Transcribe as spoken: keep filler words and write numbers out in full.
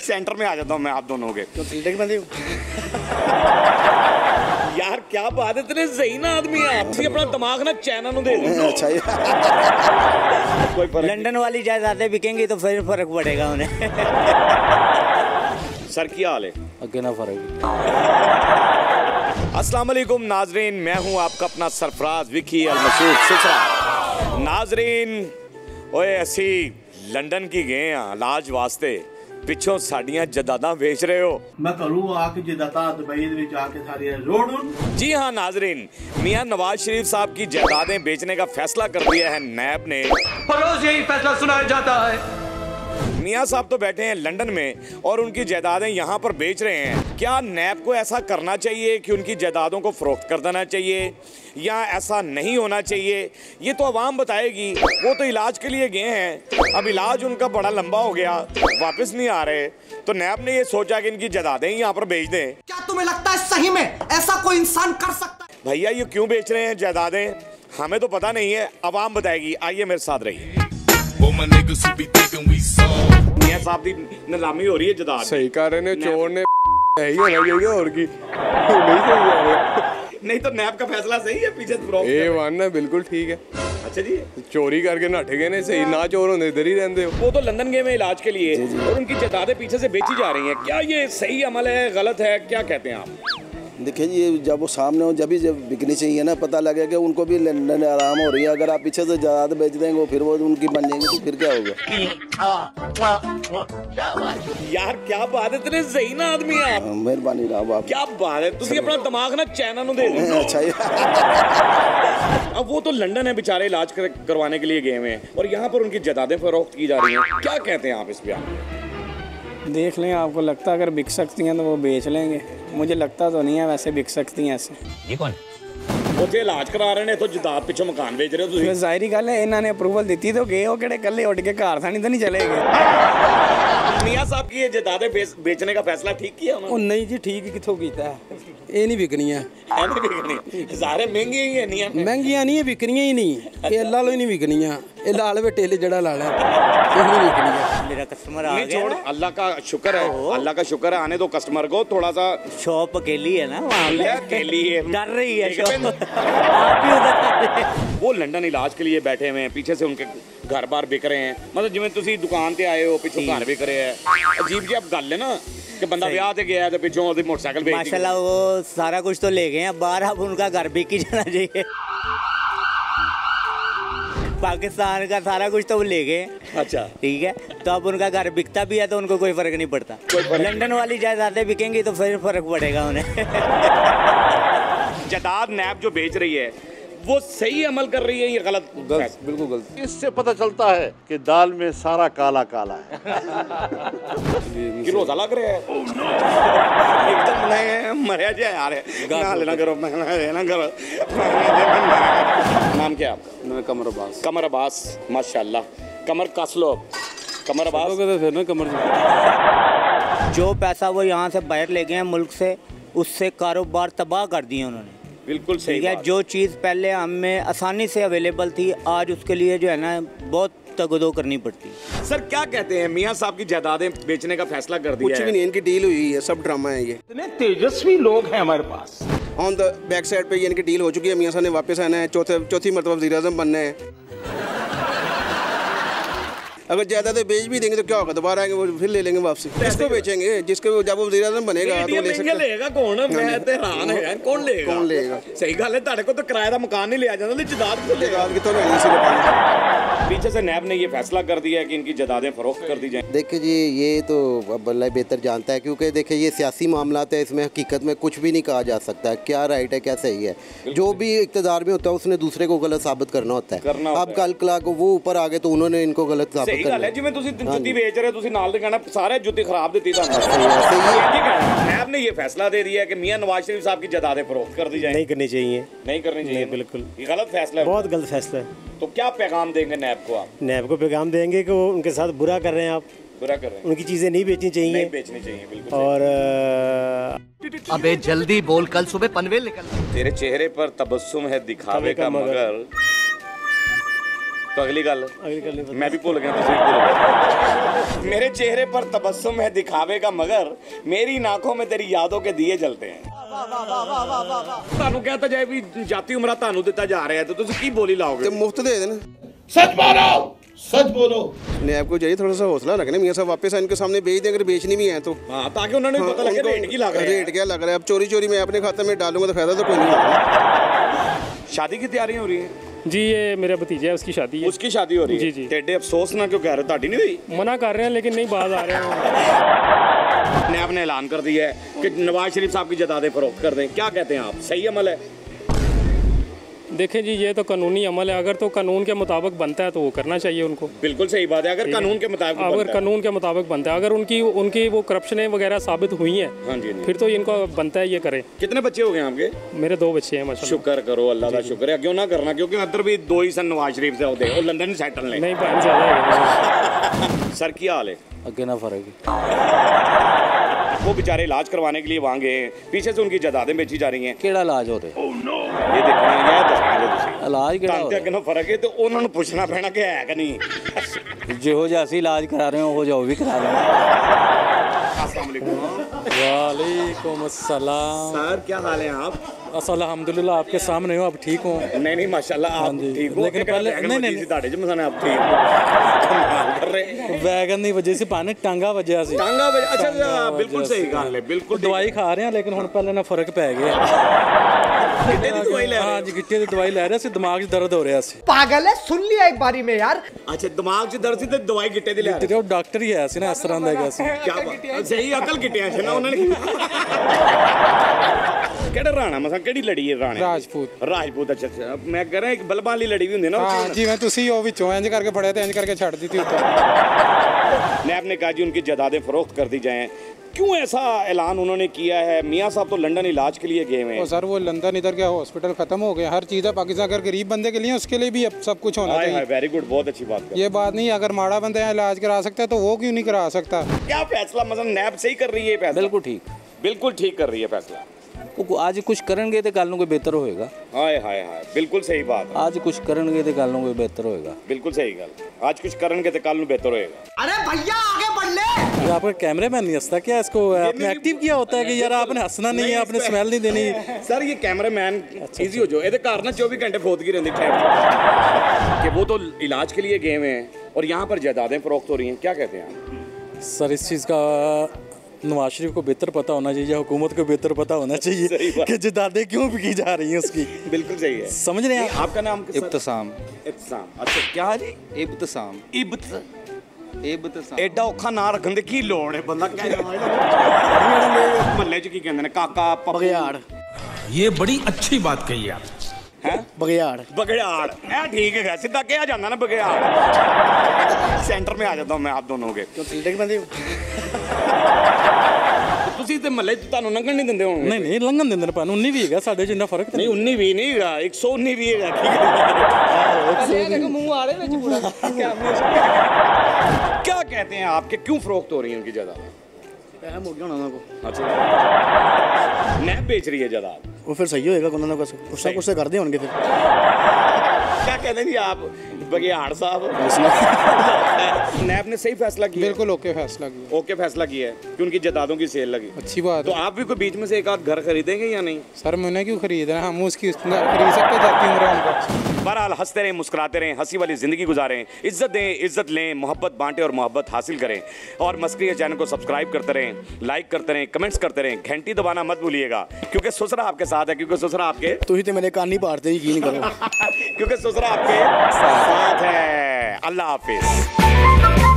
Centre में आ जाता हूँ मैं आप दोनों के। तो फील्डिंग बंदी यार क्या बात है, इतने सही ना आदमी है आप, अपना दिमाग ना चैनल दे दो। अच्छा कोई फर्क लंदन वाली जायदादें बिकेंगी तो फिर फर्क पड़ेगा उन्हें। सर क्या हाल है? अगे ना फर्क। अस्सलाम वालेकुम नाजरीन, मैं हूं आपका अपना सरफराज विकी अल मशहूर सिलसिला। नाजरीन ओए असी लंदन की गए हैं इलाज वास्ते, पिछों साड़ियां जदादा बेच रहे हो। मैं करूँ आके जदादा दुबई में आके सारी रोड। जी हाँ नाजरीन, मियां नवाज शरीफ साहब की जायदादें बेचने का फैसला कर दिया है नैब ने। रोज यही फैसला सुनाया जाता है। मियां साहब तो बैठे हैं लंदन में और उनकी जायदादें यहाँ पर बेच रहे हैं। क्या नैब को ऐसा करना चाहिए कि उनकी जायदादों को फरोख्त कर देना चाहिए या ऐसा नहीं होना चाहिए? ये तो अवाम बताएगी। वो तो इलाज के लिए गए हैं, अब इलाज उनका बड़ा लंबा हो गया, वापस नहीं आ रहे, तो नैब ने ये सोचा कि इनकी जायदादें यहाँ पर बेच दें। क्या तुम्हें लगता है सही में ऐसा कोई इंसान कर सकता है? भैया ये क्यों बेच रहे हैं जायदादें, हमें तो पता नहीं है, अवाम बताएगी। आइए मेरे साथ रहिए। मियां साहब की नीलामी हो रही है जायदाद। सही कर रहे ने, चोर ने है ही होना चाहिए और की नहीं सही है। नहीं तो नैब का फैसला सही है पीछे फ्रॉक ए वन है, बिल्कुल ठीक है। अच्छा जी, चोरी करके नट गए ने, सही ना चोर होंगे इधर ही रहते हो। वो तो लंदन गए में इलाज के लिए और उनकी जायदादें पीछे से बेची जा रही हैं, क्या ये सही अमल है, गलत है, क्या कहते हैं आप? देखिए जी, जब वो सामने हो जब भी जब बिकनी चाहिए ना, पता लगे कि उनको भी लंदन आराम हो रही है। अगर आप पीछे से ज़्यादा बेच देंगे फिर वो उनकी बन जाएंगी तो फिर क्या होगा? यार क्या बात है, इतने सही ना आदमी है आप। मेहरबानी रहा आप। क्या बात है, तुम अपना दिमाग ना चैनल दे दो। अच्छा अब वो तो लंदन है बेचारे, इलाज कर, करवाने के लिए गए हुए हैं और यहाँ पर उनकी जायदादें फरोख्त की जा रही हैं। क्या कहते हैं आप इस पे? देख लें, आपको लगता है अगर बिक सकती हैं तो वो बेच लेंगे। मुझे लगता तो नहीं है वैसे बिक सकती हैं ऐसे। ये कौन? ਉੱਥੇ ਇਲਾਜ ਕਰਾ ਰਹੇ ਨੇ, ਇੱਥੋਂ ਜਦਾਦ ਪਿੱਛੋਂ ਮਕਾਨ ਵੇਚ ਰਹੇ ਹੋ ਤੁਸੀਂ। ਜ਼ਾਹਿਰੀ ਗੱਲ ਹੈ, ਇਹਨਾਂ ਨੇ ਅਪਰੂਵਲ ਦਿੱਤੀ तो गए, वो ਕਿਹੜੇ ਕੱਲੇ ਉੱਡ के घर थानी तो नहीं चले गए। मियां साहब की ये जायदादें बेचने का फैसला ठीक किया उन्होंने? ਉਹ ਨਹੀਂ ਜੀ, ਠੀਕ ਕਿੱਥੋਂ ਕੀਤਾ ਹੈ, ਇਹ ਨਹੀਂ ਵਿਕਣੀਆਂ। है नहीं बिकनी, सारे महंगी ही नहीं है। ਮਹਿੰਗੀਆਂ ਨਹੀਂ, ਵਿਕਣੀਆਂ ਹੀ ਨਹੀਂ, ਇਹ ਅੱਲਾ ਲੋ ਹੀ ਨਹੀਂ ਵਿਕਣੀਆਂ। ਇਹ ਲਾਲ ਵੇ ਟੇਲੇ ਜਿਹੜਾ ਲਾਲਾ ਇਹ नहीं ਵਿਕਣੀਆਂ। मेरा कस्टमर आ नहीं गया। छोड़, अल्लाह का शुक्र है, अल्लाह का शुक्र है, आने दो कस्टमर को थोड़ा सा। शॉप अकेली है ना वहाँ पे, अकेली है, डर रही है शॉप। आप भी उधर वो लंदन इलाज के लिए बैठे हुए हैं, पीछे से उनके घर बार बिक रहे हैं। मतलब जिवें तुसी दुकान ते आए हो, पिछों घर बिक रहे हैं। अजीब जी अब गल है ना कि बंदा ब्याह ते गया तो पिछों ओदी मोटरसाइकिल बेच दी। माशाल्लाह वो सारा कुछ तो ले गए हैं बाहर, अब उनका घर बिक ही जाना चाहिए। पाकिस्तान का सारा कुछ तो वो ले गए। अच्छा ठीक है, तो अब उनका घर बिकता भी है तो उनको कोई फर्क नहीं पड़ता। लंदन वाली जायदादें बिकेंगी तो फिर फर्क पड़ेगा उन्हें। जायदाद नैब जो बेच रही है वो सही अमल कर रही है या गलत? गलत, बिल्कुल गलत। इससे पता चलता है कि दाल में सारा काला काला है। कि रोजा लग रहा है एकदम नहीं मरिया जाए यार, ना लेना करो ना करो। नाम क्या है आपका? मैं कमर अब्बास। कमर अब्बास, माशाल्लाह। कमर कस लो, कमर अब्बास। फिर ना कमर जो पैसा वो यहाँ से बाहर ले गए हैं मुल्क से, उससे कारोबार तबाह कर दिए उन्होंने। बिल्कुल सही ठीक है, बात। जो चीज़ पहले हमें आसानी से अवेलेबल थी आज उसके लिए जो है ना बहुत तगदो करनी पड़ती। सर क्या कहते हैं, मियां साहब की जायदादें बेचने का फैसला कर दिया कुछ है? भी नहीं, इनकी डील हुई है, सब ड्रामा है ये। इतने तेजस्वी लोग हैं हमारे पास। ऑन द बैक साइड पे ये इनकी डील हो चुकी है। मियां साहब ने वापस आना है, चौथे चौथी मरतबा वज़ीर-ए-आज़म बनना है। अगर ज़्यादा तो बेच भी देंगे तो क्या होगा, दोबारा आएंगे वो फिर ले लेंगे वापसी। किसको बेचेंगे? जिसको जब वो वज़ीर-ए-आज़म बनेगा तो वो ले सकते। लेगा कौन? मैं तो हैरान है, कौन लेगा? कौन लेगा? सही गल है, ਤੁਹਾਡੇ को तो किराए का मकान नहीं लिया जाता, जायदाद को लेगा। जायदाद कितों लेनी इसी पीछे से नैब ने ये फैसला कर दिया है कि इनकी जायदादें फरोख्त कर दी जाएं। देखिए जी, ये तो अब अल्लाह बेहतर जानता है, क्योंकि देखिए ये सियासी मामलात है, इसमें हकीकत में कुछ भी नहीं कहा जा सकता है क्या राइट है क्या सही है। जो भी इक़्तिदार में होता है उसने दूसरे को गलत साबित करना होता है। करना होता अब कल कला को वो ऊपर आ गए तो उन्होंने इनको गलत साबित सही करना गल है, जिवें तुसी जुत्ती बेच रहे हो, तुसी नाल दे कहना सारे जुत्ती खराब देती सही है। नैब ने ये फैसला दे दिया कि मियां नवाज शरीफ साहब की जायदादें फरोख्त कर दी जाएं। नहीं करनी चाहिए, नहीं करनी चाहिए, बिल्कुल ये गलत फैसला है। बहुत गलत फैसला है। तो क्या पैगाम देंगे नैब को आप? नैब को पैगाम देंगे कि वो उनके साथ बुरा कर रहे हैं आप, बुरा कर रहे हैं, उनकी चीज़ें नहीं बेचनी चाहिए, नहीं बेचनी चाहिए, बिल्कुल। और अबे जल्दी बोल, कल सुबह पनवेल निकल। तेरे चेहरे पर तबस्सुम है दिखावे का मगर तो अगली गल मैं भी भूल गया, तुसीं भूल गए। मेरे चेहरे पर तबस्सुम है दिखावे का, मगर मेरी आंखों में तेरी यादों के दिए जलते हैं। ਤੁਹਾਨੂੰ कहता जाए भी जाति उमरा ਤੁਹਾਨੂੰ ਦਿੱਤਾ ਜਾ ਰਿਹਾ है, तो ਤੁਸੀਂ ਕੀ ਬੋਲੀ ਲਾਓਗੇ? ਤੇ ਮੁਫਤ ਦੇ ਦੇਣ। सच बोलो, सच बोलो। नैब को चाहिए थोड़ा सा हौसला रखना, मियाँ साहब वापस इनके सामने बेच दें अगर बेचनी भी है तो। हाँ, ताकि उन्होंने भी पता लगे रेट की लग रहा है। रेट क्या लग रहा है? अब चोरी चोरी मैं अपने खाते में डालूंगा तो फायदा तो कोई नहीं होगा। शादी की तैयारियां हो रही हैं जी, ये मेरा भतीजा है, उसकी शादी है। उसकी शादी हो रही है? जी जी। तेरे अफसोस ना क्यों कह रहे हो, ताड़ी नहीं हुई? मना कर रहे हैं लेकिन नहीं, बाज आ रहे हैं। नैब ने ऐलान कर दिया है कि नवाज शरीफ साहब की जायदादें फरोख्त कर दें, क्या कहते हैं आप, सही अमल है? देखें जी, ये तो कानूनी अमल है, अगर तो कानून के मुताबिक बनता है तो वो करना चाहिए उनको। बिल्कुल सही बात है, अगर कानून के मुताबिक अगर बनता है। कानून के मुताबिक बनता है, अगर उनकी उनकी वो करप्शनें वगैरह साबित हुई हैं, हाँ जी, फिर तो इनको बनता है ये करें। कितने बच्चे हो गए आपके? मेरे दो बच्चे हैं माशाल्लाह। शुक्र करो अल्लाह का, शुक्र है। क्यों ना करना, क्योंकि अंदर भी दो ही सन नवाज शरीफ से होते और लंदन सेटल ने। नहीं बहन ज्यादा है। सर की हाल है? अगे ना फर्क वो बेचारे इलाज करवाने के लिए वहाँ गए, पीछे से उनकी जायदादें बेची जा रही हैं। केड़ा इलाज हो रहा ये देखना ये दसना जो तुसी इलाज केड़ा हो रहा है, फर्क है तो उन्होंने पूछना पैना कि है कि नहीं। जो जैसे इलाज करा रहे हो हो जाओ भी करा रहे हैं। अस्सलाम वालेकुम। वालेकुम अस्सलाम। सर क्या हाल है आप? अल्हम्दुलिल्लाह, आपके सामने हो, आप ठीक हो? नहीं नहीं माशाल्लाह आप ठीक हो, लेकिन पहले नहीं नहीं ਤੁਹਾਡੇ ਚ ਮਸਾਂ आप ठीक हो कमाल कर रहे। वैगन ਦੀ ਵਜ੍ਹਾ ਸੀ ਪਾਣੇ ਟਾਂਗਾ ਵੱਜਿਆ ਸੀ। टांगा वजह अच्छा बिल्कुल सही गल है, बिल्कुल ਦਵਾਈ ਖਾ ਰਹੇ ਹਾਂ ਲੇਕਿन ਹੁਣ ਪਹਿਲੇ ਨਾਲ ਫਰਕ ਪੈ ਗਿਆ। गिट्टे दी दवाई ले रहे हाँ जी, गिट्टे ਦੀ ਦਵਾਈ ਲੈ ਰਿਹਾ ਸੀ, ਦਿਮਾਗ 'ਚ ਦਰਦ ਹੋ ਰਿਹਾ ਸੀ। पागल है, सुन लिया एक बारी में यार। अच्छा दिमाग 'ਚ दर्द ਸੀ ਤੇ ਦਵਾਈ ਗਿੱਟੇ ਦੀ ਲੈ ਰਹੇ। ਤੇ ਉਹ ਡਾਕਟਰ ਹੀ ਆਇਆ ਸੀ ਨਾ, ਇਸ ਤਰ੍ਹਾਂ ਦਾ ਹੈਗਾ ਸੀ। क्या बात, सही अकल गिट्टियां ਸੀ ਨਾ ਉਹਨਾਂ ਨੇ। ਕਿਹੜਾ ਰਾਣਾ ਮਸਾਂ ਕਿਹੜੀ ਲੜੀ ਹੈ ਰਾਣੇ? ਰਾਜਪੂਤ। ਰਾਜਪੂਤ, ਅੱਛਾ ਅੱਛਾ। ਮੈਂ ਕਹ ਰਿਹਾ ਇੱਕ ਬਲਬਾਂ ਵਾਲੀ ਲੜੀ ਵੀ ਹੁੰਦੀ ਨਾ। हाँ जिवें तुसी ਉਹ ਵਿੱਚੋਂ ਇੰਜ ਕਰਕੇ ਫੜਿਆ ਤੇ ਇੰਜ ਕਰਕੇ ਛੱਡ ਦਿੱਤੀ ਉੱਤੇ। नैब ने कहा जी उनकी जायदादें फरोख्त कर दी जाएं। क्यों ऐसा ऐलान उन्होंने किया है? मियाँ साहब तो लंदन इलाज के लिए गए हुए हैं। सर वो लंदन इधर क्या हॉस्पिटल खत्म हो गया, हर चीज़ है पाकिस्तान। अगर गरीब बंदे के लिए उसके लिए भी अब सब कुछ होना चाहिए। वेरी गुड, बहुत अच्छी बात। ये बात नहीं, अगर माड़ा बंदा यहाँ इलाज करा सकता है तो वो क्यों नहीं करा सकता? क्या फैसला मतलब नैब सही कर रही है फैसला? बिल्कुल ठीक, बिल्कुल ठीक कर रही है फैसला। आज कुछ करेंगे तो कल को बेहतर होएगा। हाय हाय हाय, बिल्कुल सही बात है। आज कुछ करेंगे तो कल को बेहतर होएगा। बिल्कुल सही गल, आज कुछ करेंगे तो कल बेहतर होएगा। अरे भैया आगे बढ़ ले। ये आपका कैमरे मैन नहीं हंसता क्या? इसको आपने एक्टिव किया होता है कि यार आपने हंसना नहीं है, आपने स्मेल नहीं देनी। सर ये कैमरा मैन ईजी हो जाओ, ये घर ना चौबीस घंटे फोदगी रहती ट्रैप कि वो तो इलाज के लिए गए हुए हैं और यहाँ पर जायदादें फरोख्त हो रही हैं, क्या कहते हैं आप? सर इस चीज़ का नवाज शरीफ को बेहतर पता होना चाहिए, हुकूमत को बेहतर पता होना चाहिए कि जायदादें क्यों बिकी जा रही हैं उसकी। बिल्कुल सही है, समझ रहे हैं आप? आपका नाम? इब्तिसाम। इब्तिसाम, अच्छा क्या जी? इब्तिसाम। इब्त इब्तिसाम। एडा औखा ना रखन दी की लोड़ है, बंदा क्या महल्ले च की कहंदे ने काका बगयाड़। ये बड़ी अच्छी बात कही आप। है बगयाड़। बगड़ाड़ ए ठीक है, सीधा क्या जाना ना बगड़ाड़। सेंटर में आ जाता हूँ मैं आप दोनों के। ਤੁਸੀਂ ਤੇ ਮਹੱਲੇ 'ਚ ਤੁਹਾਨੂੰ ਲੰਘਣ ਨਹੀਂ ਦਿੰਦੇ ਹੋਣਗੇ? ਨਹੀਂ ਨਹੀਂ ਲੰਘਣ ਦਿੰਦੇ ਨੇ, ਪਾਨੂੰ ਉੱਨੀ ਵੀ ਹੈਗਾ ਸਾਡੇ 'ਚ, ਇੰਨਾ ਫਰਕ ਨਹੀਂ ਉੱਨੀ ਵੀ ਨਹੀਂ ਹੈਗਾ, ਇੱਕ ਸੌ ਉੱਨੀ ਵੀ ਹੈਗਾ। ਠੀਕ है, मुंह आ रहे हैं पूरा। क्या कहते हैं आपके क्यों फरोख्त हो रही है उनकी जायदाद? पैसा मुड़ गया होना को। अच्छा नैब बेच रही है जायदाद, वो फिर सही होएगा, कुछ ना कुछ कुछ ना कुछ से कर दे होंगे फिर। क्या कहते हैं जी आप बघियाड़ साहब? नैब ने सही फैसला किया? बिल्कुल ओके फैसला किया। ओके फैसला किया है कि उनकी जायदादों की सेल लगी। अच्छी बात तो है। आप भी कोई बीच में से एक आध घर खरीदेंगे या नहीं? सर मैंने क्यों खरीदना, हम उसकी खरीद सकते जाती उम्र उनका। बहरहाल हंसते रहें, मुस्कुराते रहें, हंसी वाली ज़िंदगी गुजारें, इज्जत दें, इज्जत लें, मोहब्बत बांटें और मोहब्बत हासिल करें। और मस्करी चैनल को सब्सक्राइब करते रहें, लाइक करते रहें, कमेंट्स करते रहें, घंटी दबाना मत भूलिएगा, क्योंकि ससुरा आपके साथ है, क्योंकि ससुरा आपके तू ही तो मेरे कान नहीं पाड़ते, यकीन करो। क्योंकि ससुरा आपके साथ है। अल्लाह हाफिज।